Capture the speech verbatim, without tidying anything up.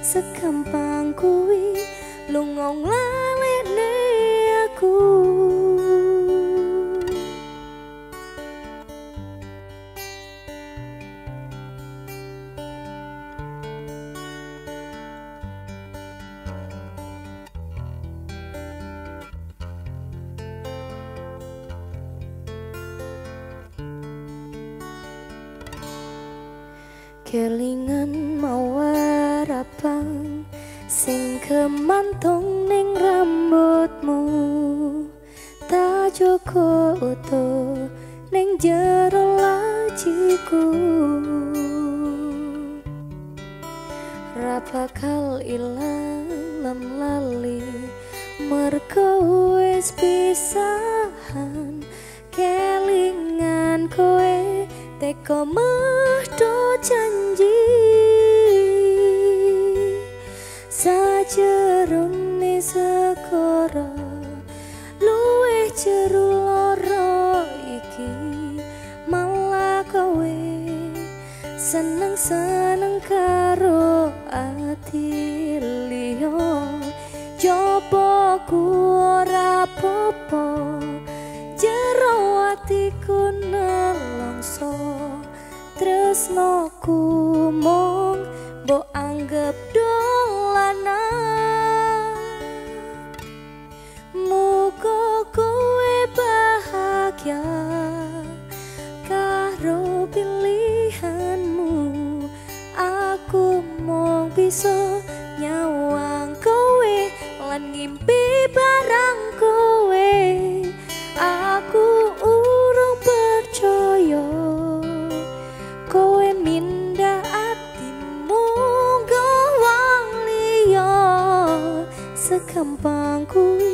Segampang kuwi lunga nglalekne aku. Kelingan mawarapang sing kemantung ning rambutmu, tak joko utuh ning jero laciku. Ra bakal ilang lan lali mergo wis pisahan. Kelingan kowe teko mehdo janji sajerone segara luwih jero lara iki. Malah kowe seneng-seneng karo ati liya, jopo ku ora popo jero atiku nelongso. Tresnoku mung mbok anggap dolanan. Muga kowe bahagia karo pilihanmu. Aku mung bisa nyawang kowe lan ngimpi barang kowe. Aku urung percaya kowe mindah atimu nggo wong liya. Segampang kuwi